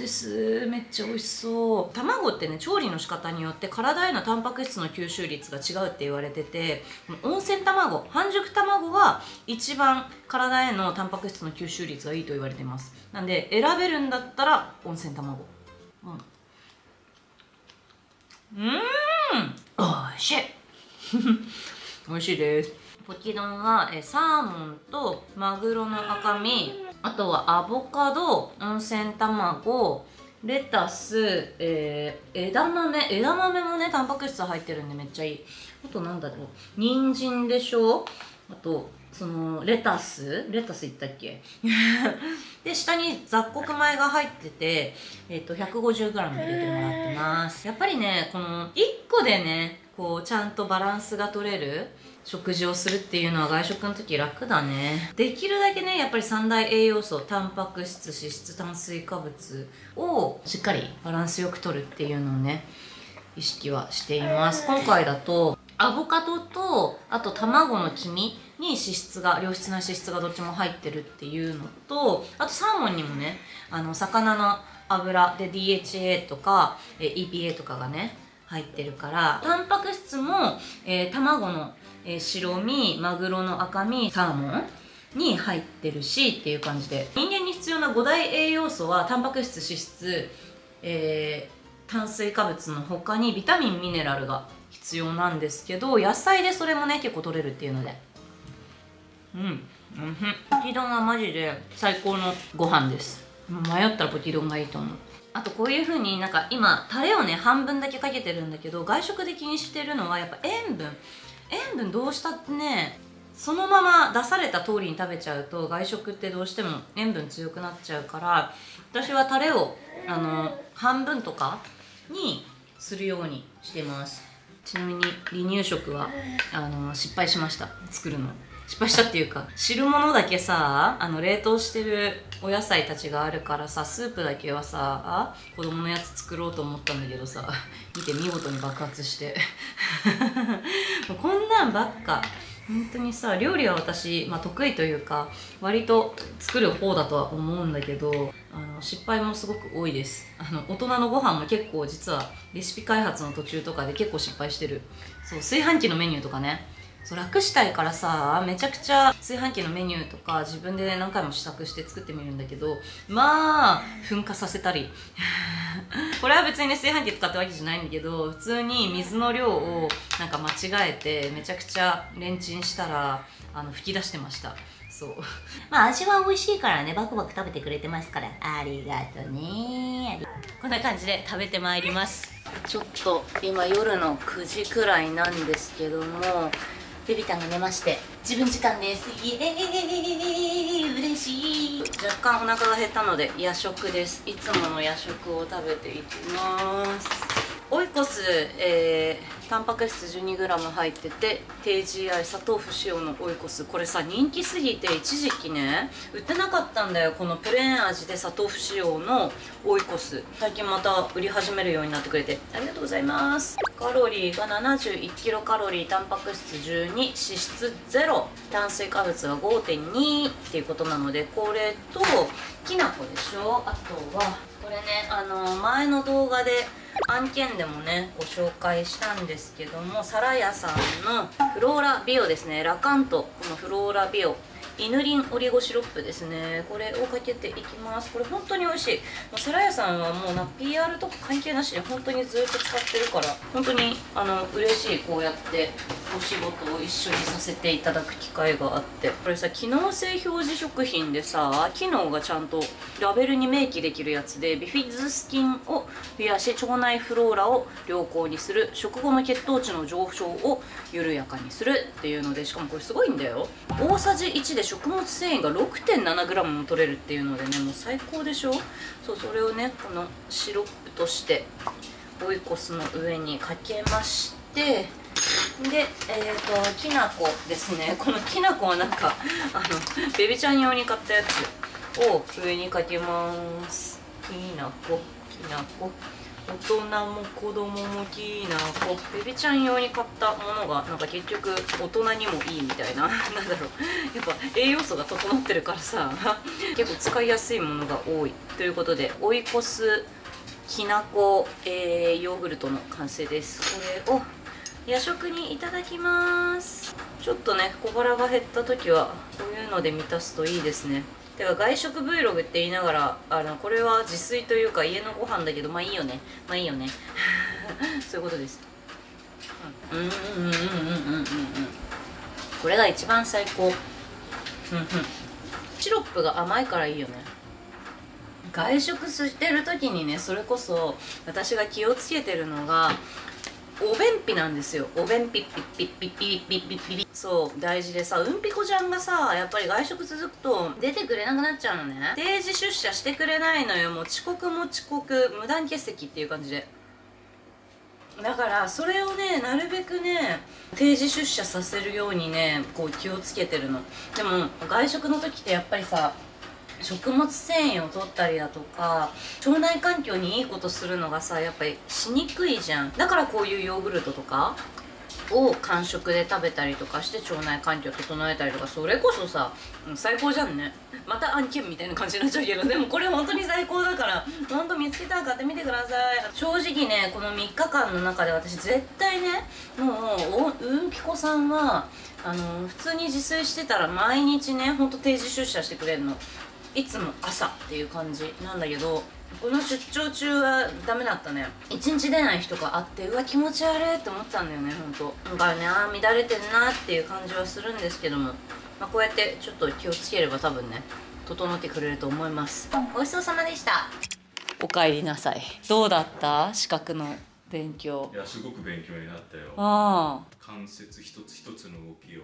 A: めっちゃ美味しそう。卵ってね、調理の仕方によって体へのタンパク質の吸収率が違うって言われてて、温泉卵、半熟卵が一番体へのタンパク質の吸収率がいいと言われています。なんで選べるんだったら温泉卵。美味しい美味しいです。ポキ丼はサーモンとマグロの赤身、あとはアボカド、温泉卵、レタス、枝豆もねタンパク質入ってるんでめっちゃいい。あとなんだろう、人参でしょ、あとそのレタスいったっけで下に雑穀米が入ってて、150g 入れてもらってます。やっぱりねこの1個でねこうちゃんとバランスが取れる食事をするっていうのは外食の時楽だね。できるだけねやっぱり3大栄養素、タンパク質、脂質、炭水化物をしっかりバランスよく取るっていうのをね意識はしています。今回だとアボカドとあと卵の黄身に良質な脂質がどっちも入ってるっていうのと、あとサーモンにもね魚の油で DHA とか EPA とかがね入ってるから、タンパク質も、卵の、白身、マグロの赤身、サーモンに入ってるしっていう感じで、人間に必要な5大栄養素はタンパク質、脂質、炭水化物の他にビタミン、ミネラルが必要なんですけど、野菜でそれもね結構取れるっていうので、ポキ丼はマジで最高のご飯です。迷ったらポキ丼がいいと思う。あとこういう風になんか今タレをね半分だけかけてるんだけど、外食で気にしてるのはやっぱ塩分どうしたってねそのまま出された通りに食べちゃうと外食ってどうしても塩分強くなっちゃうから、私はタレを半分とかにするようにしてます。ちなみに離乳食は失敗しました。作るの失敗したっていうか、汁物だけさ冷凍してるお野菜たちがあるからさ、スープだけはさ子供のやつ作ろうと思ったんだけどさ、見て見事に爆発してもうこんなんばっか。本当にさ料理は私、得意というか割と作る方だとは思うんだけど、失敗もすごく多いです。大人のご飯も結構実はレシピ開発の途中とかで結構失敗してる。そう、炊飯器のメニューとかね、そう楽したいからさめちゃくちゃ炊飯器のメニューとか自分で何回も試作して作ってみるんだけど、噴火させたりこれは別にね炊飯器使ったわけじゃないんだけど、普通に水の量をなんか間違えてめちゃくちゃレンチンしたら吹き出してました。そう味は美味しいからねバクバク食べてくれてますから、ありがとね。こんな感じで食べてまいります。ちょっと今夜の9時くらいなんですけども、ベビタンが寝まして自分時間です。イエーイ嬉しい。若干お腹が減ったので夜食です。いつもの夜食を食べていきます。オイコス、タンパク質 12g 入ってて低 GI 砂糖不使用のオイコス。これさ人気すぎて一時期ね売ってなかったんだよ、このプレーン味で砂糖不使用のオイコス。最近また売り始めるようになってくれてありがとうございます。カロリーが71キロカロリー、タンパク質12、脂質0、炭水化物が 5.2 っていうことなので、これときな粉でしょ。あとはこれね前の動画で案件でもねご紹介したんですけども、サラヤさんのフローラビオですね。ラカントこのフローラビオイヌリンオリゴシロップですね。これをかけていきます。これ本当に美味しい。もうセラヤさんはもうPR とか関係なしで本当にずっと使ってるから、本当に嬉しい。こうやってお仕事を一緒にさせていただく機会があって、これさ、機能性表示食品でさ、機能がちゃんとラベルに明記できるやつで、ビフィズス菌を増やし腸内フローラを良好にする、食後の血糖値の上昇を緩やかにするっていうので、しかもこれすごいんだよ。大さじ1で食物繊維が 6.7g も取れるっていうのでね、もう最高でしょ。そう、それをね、このシロップとしてオイコスの上にかけまして、で、きな粉ですね。このきな粉はなんかベビちゃん用に買ったやつを上にかけます。きな粉、大人も子供もきな粉。ベビちゃん用に買ったものがなんか結局大人にもいいみたいななんだろう、やっぱ栄養素が整ってるからさ結構使いやすいものが多いということで、オイコスきな粉、ヨーグルトの完成です。これを夜食にいただきます。ちょっとね、小腹が減った時はこういうので満たすといいですね。てか外食 Vlog って言いながらこれは自炊というか家のご飯だけど、まあいいよね、まあいいよねそういうことです。これが一番最高。シロップが甘いからいいよね。外食してる時にね、それこそ私が気をつけてるのがお便秘なんですよ。お便秘ピッピッピッピッピッピッピッピッ、そう大事でさ、うんぴこちゃんがさ、やっぱり外食続くと出てくれなくなっちゃうのね。定時出社してくれないのよ。もう遅刻も遅刻、無断欠席っていう感じで。だからそれをね、なるべくね定時出社させるようにね、こう気をつけてるの。でも外食の時ってやっぱりさ、食物繊維を取ったりだとか腸内環境にいいことするのがさ、やっぱりしにくいじゃん。だからこういうヨーグルトとかを間食で食べたりとかして腸内環境を整えたりとか、それこそさ最高じゃんね。また案件みたいな感じになっちゃうけど、でもこれ本当に最高だから、本当見つけたら買ってみてください。正直ね、この3日間の中で私絶対ね、もううんぴこさんは普通に自炊してたら毎日ね、ほんと定時出社してくれるの。いつも朝っていう感じなんだけど、この出張中はダメだったね。一日出ない日とかあって、うわ気持ち悪いって思ったんだよね、ほんと。だからね、乱れてんなっていう感じはするんですけども、まあ、こうやってちょっと気をつければ多分ね整ってくれると思います。ごちそうさまでした。お帰りなさい。どうだった？資格の勉強。
B: いや、すごく勉強になったよ。
A: ああ、
B: 関節一つ一つの動きを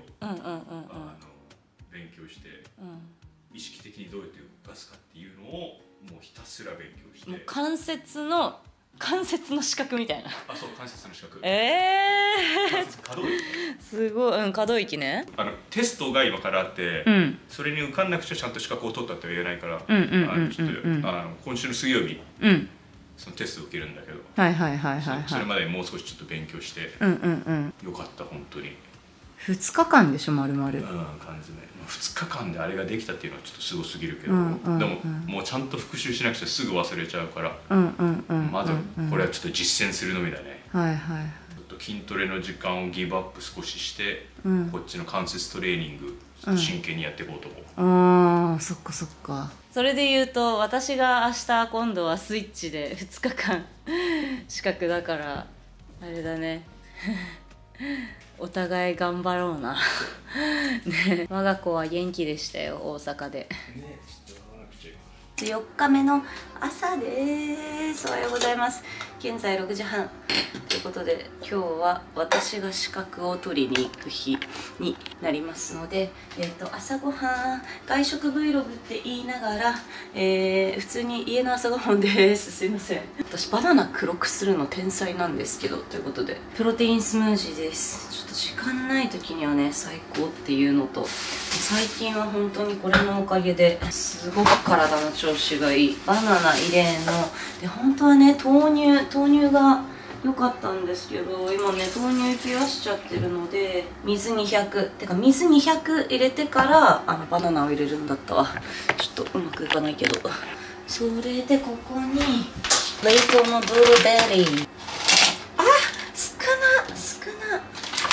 B: 勉強して、意識的にどうやって動かすかっていうのをもうひたすら勉強して、もう
A: 関節の資格みたいな。
B: あ、そう、関節の資格。
A: 関節
B: 可動域。
A: すごい、可動域ね。
B: テストが今からあって、それに受かんなくちゃちゃんと資格を取ったっては言えないから、今週の水曜日、そのテストを受けるんだけど、それまでもう少しちょっと勉強して、よかった本当に。
A: 2日間でしょ、丸々。
B: 缶詰。2日間であれができたっていうのはちょっとすごすぎるけど、でももうちゃんと復習しなくちゃすぐ忘れちゃうから、まずこれはちょっと実践するのみだね。ちょっと筋トレの時間をギブアップ少しして、こっちの関節トレーニング真剣にやっていこうと思う。
A: ああ、そっかそっか。それで言うと、私が明日今度はスイッチで2日間資格だから、あれだねお互い頑張ろうなね、我が子は元気でしたよ、大阪で。4日目の朝です。おはようございます。現在6時半ということで、今日は私が資格を取りに行く日になりますので、朝ごはん外食 Vlog って言いながら、普通に家の朝ごはんです。すいません。私バナナ黒くするの天才なんですけど、ということでプロテインスムージーです。ちょっと時間ない時にはね最高っていうのと、最近は本当にこれのおかげですごく体の調子がいい。バナナ入れので、本当はね豆乳が良かったんですけど、今ね豆乳切らしちゃってるので、水200てか水200入れてからバナナを入れるんだったわ。ちょっとうまくいかないけど、それでここに冷凍のブルーベリー。少なち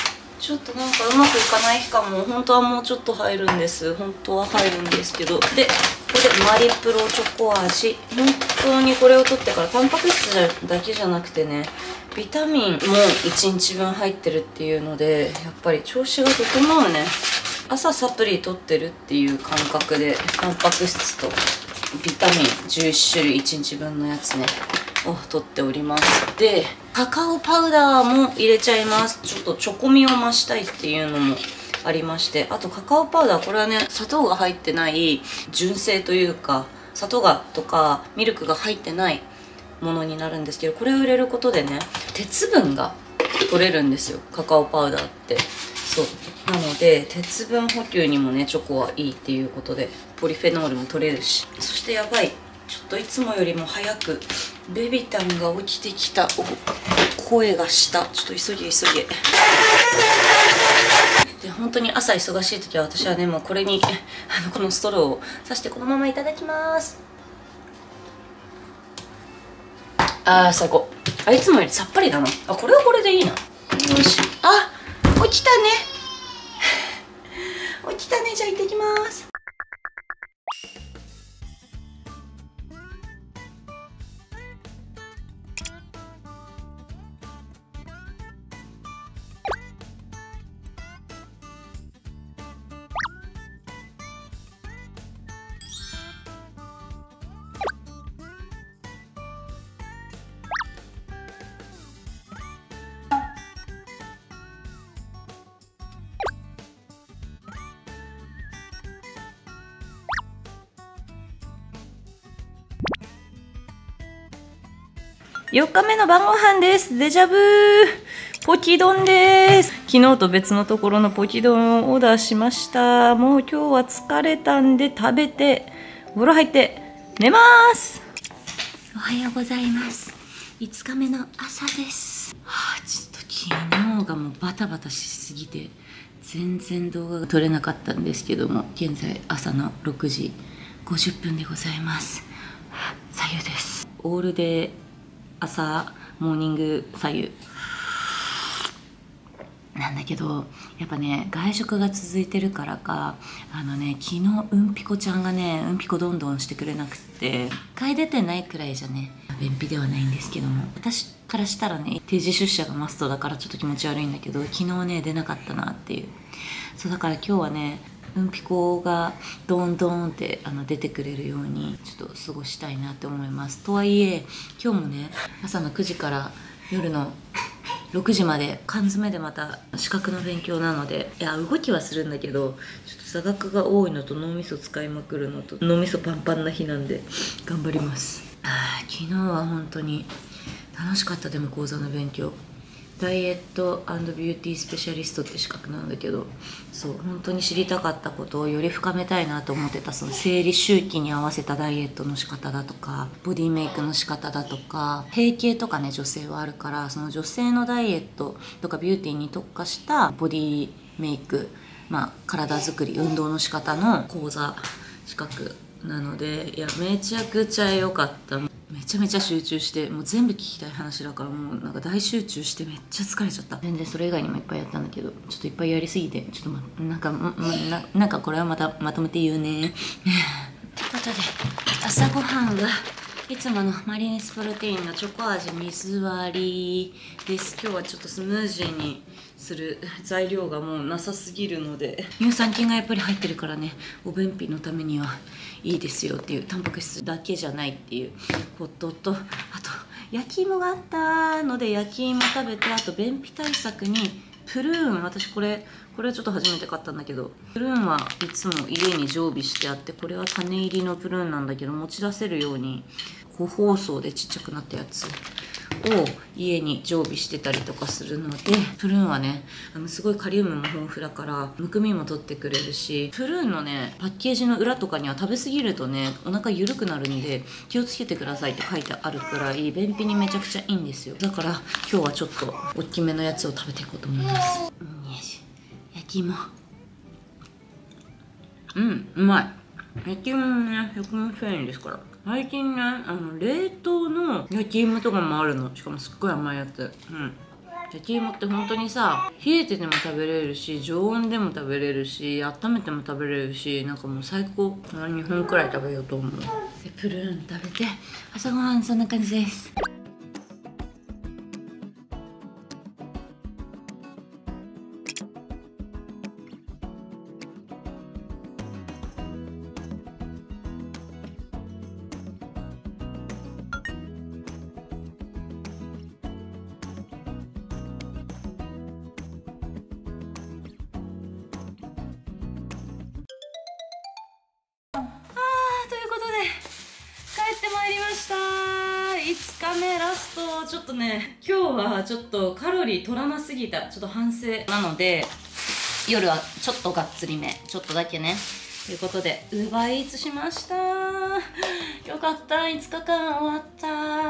A: ちょっとなんかうまくいかない日かも。本当はもうちょっと入るんです。本当は入るんですけど。で、ここでマリプロチョコ味。本当にこれを取ってからタンパク質だけじゃなくてね、ビタミンも1日分入ってるっていうので、やっぱり調子が整うね。朝サプリ取ってるっていう感覚で、タンパク質とビタミン11種類1日分のやつねを取っております。で、カカオパウダーも入れちゃいます。ちょっとチョコ味を増したいっていうのもありまして、あとカカオパウダー、これはね、砂糖が入ってない純正というか、砂糖がとかミルクが入ってないものになるんですけど、これを入れることでね、鉄分が取れるんですよ、カカオパウダーって。そうなので鉄分補給にもねチョコはいいっていうことで、ポリフェノールも取れるし、そしてやばい、ちょっといつもよりも早くベビタンが起きてきた。声がした。ちょっと急げ急げ。で、本当に朝忙しい時は私はね、もうこれにこのストローを刺してこのままいただきます。最高。いつもよりさっぱりだな。これはこれでいいな。よし。起きたね。起きたね。じゃあ行ってきます。4日目の晩ご飯です。デジャブポキ丼です。昨日と別のところのポキ丼をオーダーしました。もう今日は疲れたんで食べてお風呂入って寝ます。おはようございます。5日目の朝です。ちょっと昨日がもうバタバタしすぎて全然動画が撮れなかったんですけども、現在朝の6時50分でございます。さゆです。オールデー朝モーニング左右なんだけど、やっぱね外食が続いてるからか、昨日うんぴこちゃんがねうんぴこどんどんしてくれなくって、1回出てないくらいじゃね便秘ではないんですけども、私からしたらね定時出社がマストだからちょっと気持ち悪いんだけど、昨日ね出なかったなっていう。そうだから今日はねうんぴこがドンドンって出てくれるようにちょっと過ごしたいなって思います。とはいえ今日もね朝の9時から夜の6時まで缶詰でまた資格の勉強なので、動きはするんだけどちょっと座学が多いのと脳みそ使いまくるのと脳みそパンパンな日なんで頑張ります。昨日は本当に楽しかった。でも講座の勉強、ダイエット&ビューティースペシャリストって資格なんだけど、そう本当に知りたかったことをより深めたいなと思ってた、その生理周期に合わせたダイエットの仕方だとかボディメイクの仕方だとか、閉経とかね女性はあるから、その女性のダイエットとかビューティーに特化したボディメイク、体作り運動の仕方の講座資格なので、めちゃくちゃ良かった。めちゃめちゃ集中して、もう全部聞きたい話だから、もうなんか大集中してめっちゃ疲れちゃった。全然それ以外にもいっぱいやったんだけど、ちょっといっぱいやりすぎてちょっとなんかこれはまたまとめて言うねってことで、朝ごはんはいつものマリネスプロテインのチョコ味水割りです。今日はちょっとスムージーにする材料がもうなさすぎるので、乳酸菌がやっぱり入ってるからね、お便秘のためにはいいですよっていう、タンパク質だけじゃないっていうことと、あと焼き芋があったので焼き芋食べて、あと便秘対策にプルーン、私これはちょっと初めて買ったんだけど、プルーンはいつも家に常備してあって、これは種入りのプルーンなんだけど、持ち出せるように個包装でちっちゃくなったやつを家に常備してたりとかするので、プルーンはねすごいカリウムも豊富だからむくみも取ってくれるし、プルーンのねパッケージの裏とかには食べ過ぎるとねお腹緩くなるんで気をつけてくださいって書いてあるくらい便秘にめちゃくちゃいいんですよ。だから今日はちょっと大きめのやつを食べていこうと思います。よし、焼き芋うまい。焼き芋ね120円ですから。最近ね冷凍の焼き芋とかもあるの。しかもすっごい甘いやつ。 焼き芋って本当にさ、冷えてても食べれるし、常温でも食べれるし、温めても食べれるし、なんかもう最高。2本くらい食べようと思う。でプルーン食べて、朝ごはんそんな感じです。ということで帰ってまいりました。5日目ラスト。ちょっとね、今日はちょっとカロリー取らなすぎた、ちょっと反省なので、夜はちょっとがっつりめ、ちょっとだけね。ということで UberEats しました。よかった、5日間終わった。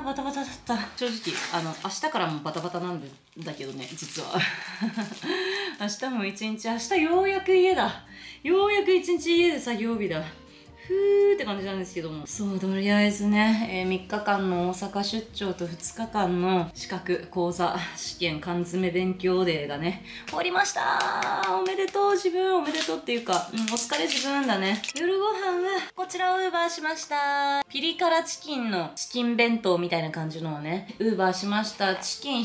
A: バタバタだった。正直明日からもバタバタなんだけどね、実は明日も一日、明日ようやく家だ。ようやく一日家で作業日だ。ふーって感じなんですけども、そう、とりあえずね、3日間の大阪出張と2日間の資格講座試験缶詰勉強デーがね終わりました。おめでとう自分、おめでとうっていうか、お疲れ自分だね。夜ご飯はこちらをUberしました。ピリ辛チキンのチキン弁当みたいな感じのをねUberしました。チキン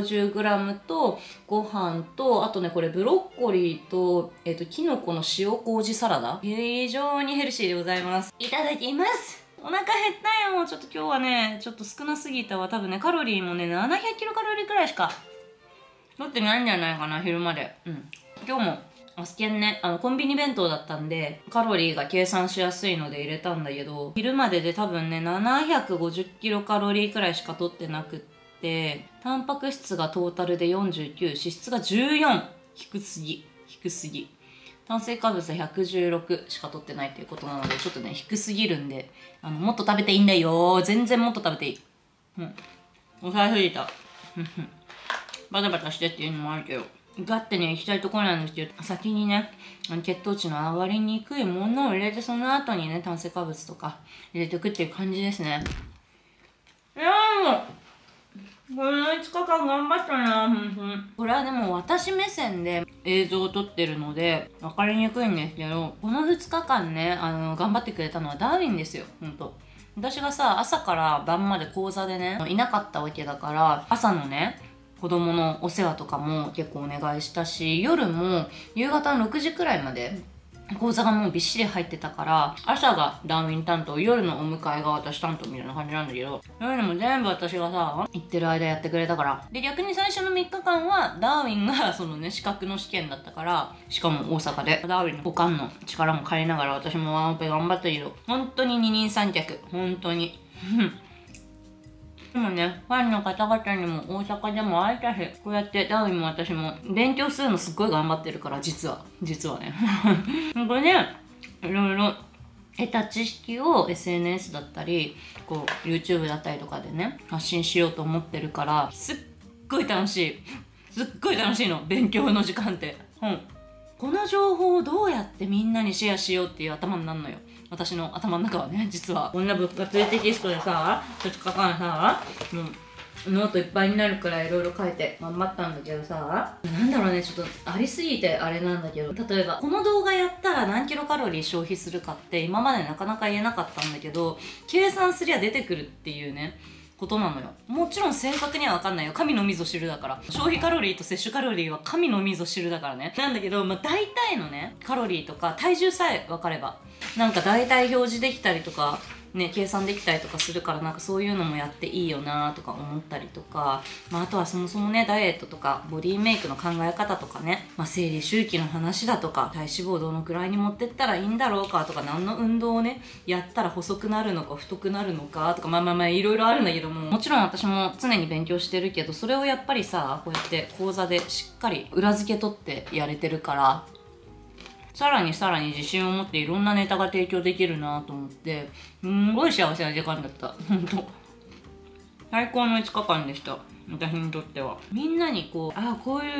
A: 150g とご飯と、あとねこれブロッコリーときのこの塩麹サラダ、非常にヘルシーでございます。いただきます。お腹減ったよ。ちょっと今日はねちょっと少なすぎたわ。多分ねカロリーもね700キロカロリーくらいしか取ってないんじゃないかな、昼まで。今日もアスケンね、コンビニ弁当だったんでカロリーが計算しやすいので入れたんだけど、昼までで多分ね750キロカロリーくらいしか取ってなくって、タンパク質がトータルで49、脂質が14。低すぎ。炭水化物は116しか取ってないっていうことなので、ちょっとね低すぎるんで、もっと食べていいんだよ。全然もっと食べていい。抑えすぎた。バタバタしてっていうのもあるけど、ガッてね行きたいところなんですけど、先にね血糖値の上がりにくいものを入れて、その後にね炭水化物とか入れていくっていう感じですね。いやもうこの5日間頑張ったな。これはでも私目線で映像を撮ってるので分かりにくいんですけど、この2日間ね頑張ってくれたのはダーウィンですよ。私がさ朝から晩まで講座でねいなかったわけだから、朝のね子供のお世話とかも結構お願いしたし、夜も夕方の6時くらいまで講座がもうびっしり入ってたから、朝がダーウィン担当、夜のお迎えが私担当みたいな感じなんだけど、そういうのも全部私がさ行ってる間やってくれたから。で逆に最初の3日間はダーウィンがそのね資格の試験だったから、しかも大阪でダーウィンの補完の力も借りながら私もワンオペ頑張ったけど、本当に二人三脚、本当にでもね、ファンの方々にも大阪でも会えたし、こうやってダーウィンも私も勉強するのすっごい頑張ってるから、実はねこれね、いろいろ得た知識を SNS だったりこう YouTube だったりとかでね発信しようと思ってるから、すっごい楽しい。すっごい楽しいの、勉強の時間って。この情報をどうやってみんなにシェアしようっていう頭になるのよ、私の頭の中はね。実はこんな物活テキストでさ2日間さノートいっぱいになるくらいいろいろ書いて頑張ったんだけどさ、なんだろうね、ちょっとありすぎてあれなんだけど、例えばこの動画やったら何キロカロリー消費するかって今までなかなか言えなかったんだけど、計算すりゃ出てくるっていうねことなのよ。もちろん正確には分かんないよ、神のみぞ知るだから。消費カロリーと摂取カロリーは神のみぞ知るだからね。なんだけど、大体のねカロリーとか体重さえ分かればなんか大体表示できたりとかね、計算できたりとかするから、なんかそういうのもやっていいよなとか思ったりとか、あとはそもそもねダイエットとかボディメイクの考え方とかね、生理周期の話だとか、体脂肪をどのくらいに持ってったらいいんだろうかとか、何の運動をねやったら細くなるのか太くなるのかとか、いろいろあるんだけども、もちろん私も常に勉強してるけど、それをやっぱりさこうやって講座でしっかり裏付け取ってやれてるから、さらに自信を持っていろんなネタが提供できるなと思って、すんごい幸せな時間だった。本当最高の5日間でした、私にとっては。みんなにこういう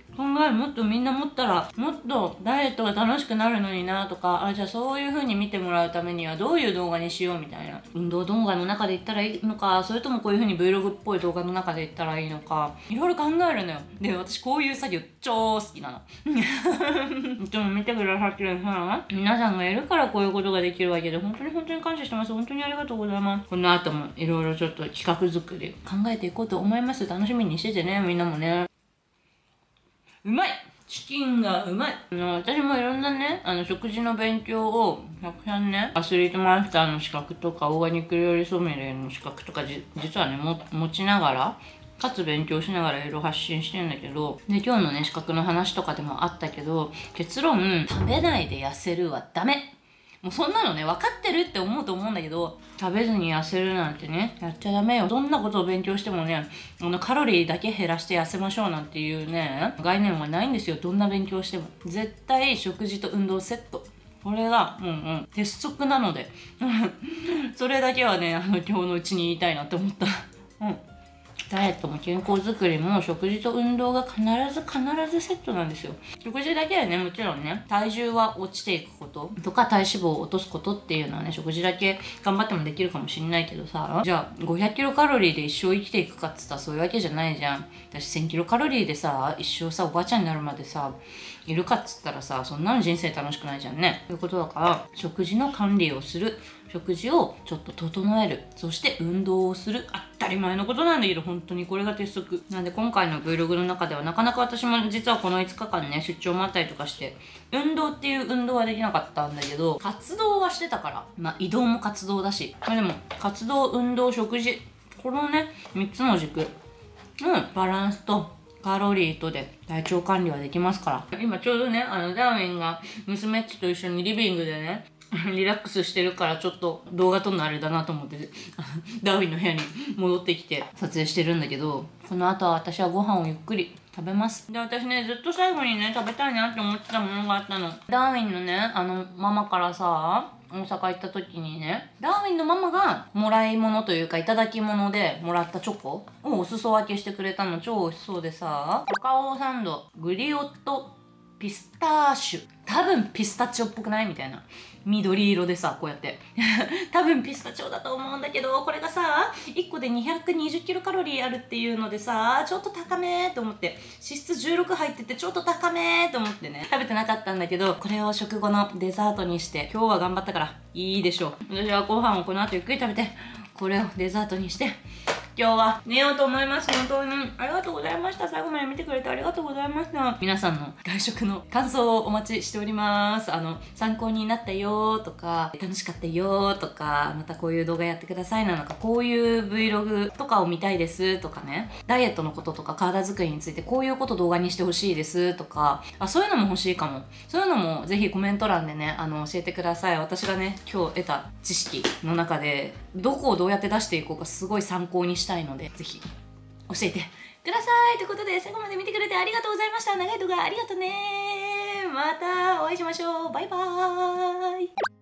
A: 考えもっとみんな持ったらもっとダイエットが楽しくなるのになとか、じゃあそういう風に見てもらうためにはどういう動画にしようみたいな、運動動画の中で言ったらいいのか、それともこういう風に Vlog っぽい動画の中で言ったらいいのか、いろいろ考えるのよ。で、私こういう作業超好きなの。いつも見てくださってるさ、皆さんがいるからこういうことができるわけで、本当に感謝してます。本当にありがとうございます。この後もいろいろちょっと企画作り考えていこうと思います。楽しみにしててね、みんなもね。うまい、チキンがうまい。私もいろんなね、食事の勉強をたくさんね、アスリートマスターの資格とかオーガニック料理ソムリエの資格とか実はね持ちながら、かつ勉強しながらいろいろ発信してるんだけど、で今日のね資格の話とかでもあったけど、結論、食べないで痩せるはダメ。もうそんなのね分かってるって思うと思うんだけど、食べずに痩せるなんてねやっちゃダメよ。どんなことを勉強してもね、カロリーだけ減らして痩せましょうなんていうね概念はないんですよ。どんな勉強しても絶対食事と運動セット、これが鉄則なのでそれだけはね今日のうちに言いたいなって思った。ダイエットも健康づくりも食事と運動が必ずセットなんですよ。食事だけはね、もちろんね、体重は落ちていくこととか体脂肪を落とすことっていうのはね、食事だけ頑張ってもできるかもしれないけどさ、じゃあ500キロカロリーで一生生きていくかっつったらそういうわけじゃないじゃん。私1000キロカロリーでさ、一生さ、おばあちゃんになるまでさ、いるかっつったらさ、そんなの人生楽しくないじゃんね。ということだから、食事の管理をする。食事をちょっと整える。そして運動をする。当たり前のことなんだけど、本当にこれが鉄則。なんで今回の Vlog の中ではなかなか私も実はこの5日間ね、出張もあったりとかして、運動っていう運動はできなかったんだけど、活動はしてたから。移動も活動だし。でも、活動、運動、食事。このね、3つの軸のバランスと、カロリーとで体調管理はできますから。今ちょうどね、ダーウィンが娘っちと一緒にリビングでね、リラックスしてるからちょっと動画撮るのあれだなと思ってダーウィンの部屋に戻ってきて撮影してるんだけど、この後は私はご飯をゆっくり食べます。で、私ね、ずっと最後にね、食べたいなって思ってたものがあったの。ダーウィンのね、ママからさ、大阪行った時にね、ダーウィンのママがもらい物というかいただき物でもらったチョコをお裾分けしてくれたの。超美味しそうでさ、カカオサンド、グリオットピスターシュ、多分ピスタチオっぽくないみたいな緑色でさ、こうやって多分ピスタチオだと思うんだけど、これがさ1個で220キロカロリーあるっていうのでさ、ちょっと高めーと思って、脂質16入っててちょっと高めーと思ってね、食べてなかったんだけど、これを食後のデザートにして今日は頑張ったからいいでしょう。私はご飯をこの後ゆっくり食べて、これをデザートにして今日は寝ようと思います。本当にありがとうございました。最後まで見てくれてありがとうございました。皆さんの外食の感想をお待ちしております。参考になったよとか、楽しかったよとか、またこういう動画やってくださいなのか、こういう Vlog とかを見たいですとかね、ダイエットのこととか体作りについてこういうこと動画にしてほしいですとか、そういうのも欲しいかも。そういうのもぜひコメント欄でね、教えてください。私がね、今日得た知識の中でどこをどうやって出していこうかすごい参考にしたいので、ぜひ教えてください。ということで最後まで見てくれてありがとうございました。長い動画ありがとうね。またお会いしましょう。バイバーイ。